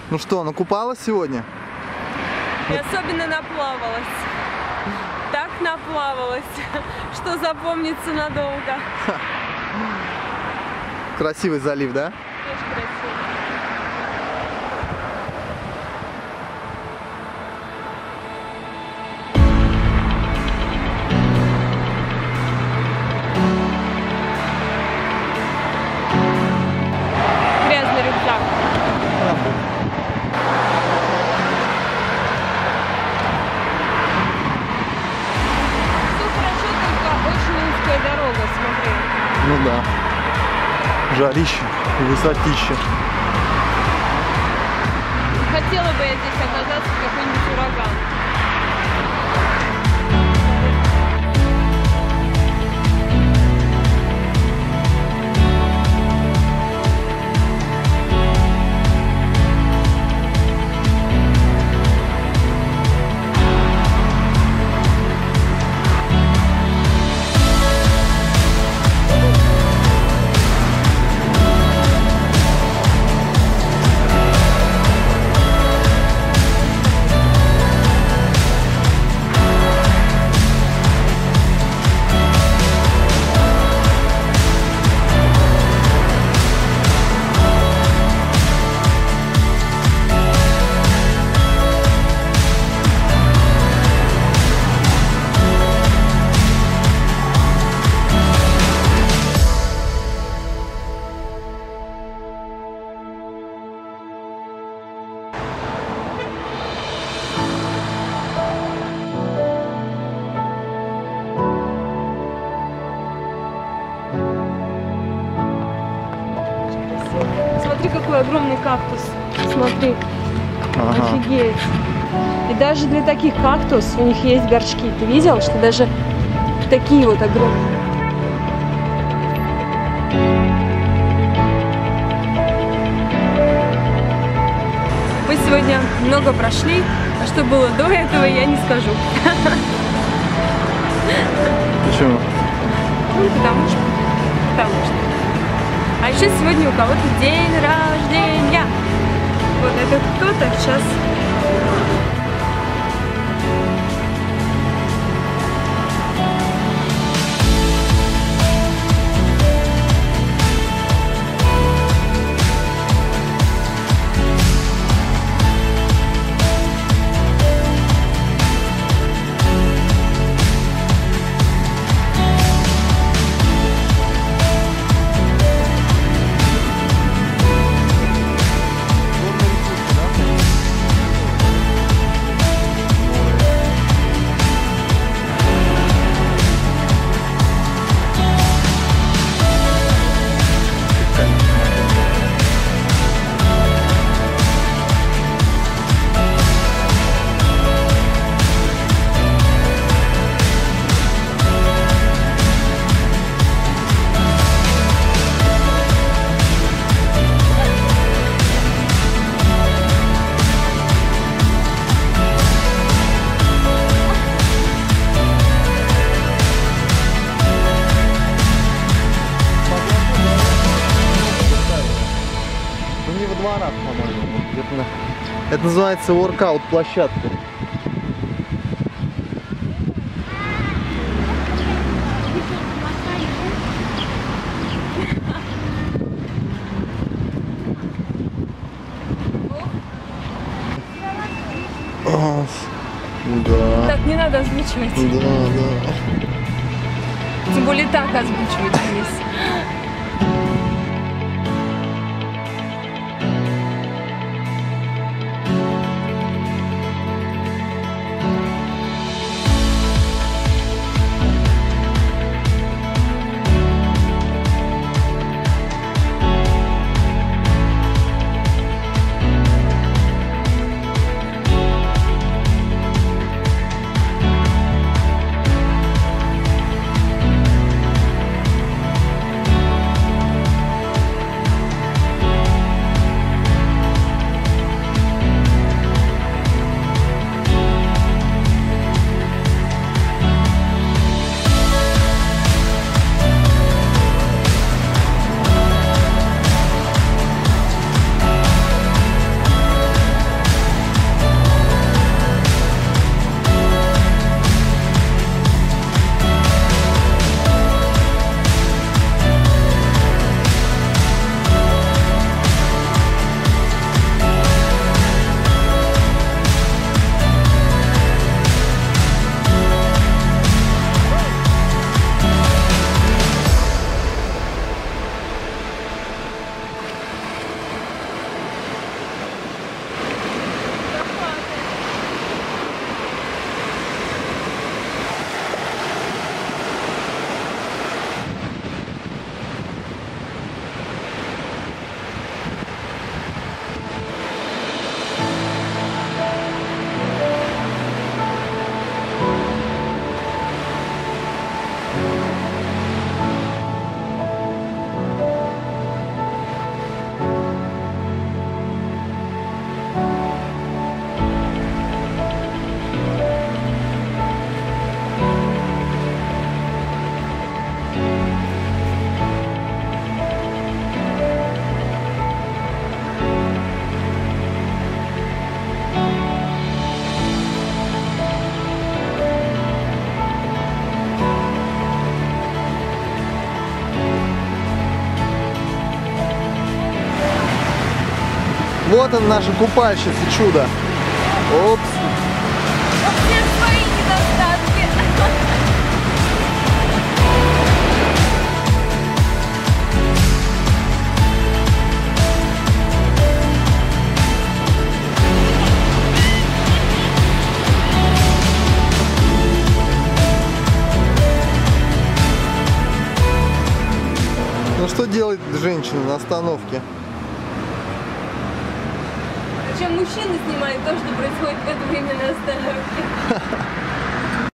Ну что, накупалась сегодня? И особенно наплавалась. Так наплавалась, что запомнится надолго. Красивый залив, да? Очень красиво. Грязный рюкзак. Все хорошо, только очень узкая дорога, смотри. Ну да. Жарище и высотище. Хотела бы я здесь оказаться в какой-нибудь ураган. Смотри, какой огромный кактус. Смотри. Ага. Офигеть. И даже для таких кактус у них есть горшки. Ты видел, что даже такие вот огромные. Мы сегодня много прошли, а что было до этого, я не скажу. Почему? Ну, потому что. А еще сегодня у кого-то день рождения. Вот это кто-то сейчас. Не во дворах, по-моему. Это называется воркаут площадка. Да. Так, не надо озвучивать. Да. Тем более так озвучивать вниз. Вот он, наша купальщица, чудо. Опс. У всех свои недостатки. Ну что делает женщина на остановке? Причем мужчины снимают то, что происходит в это время на остановке.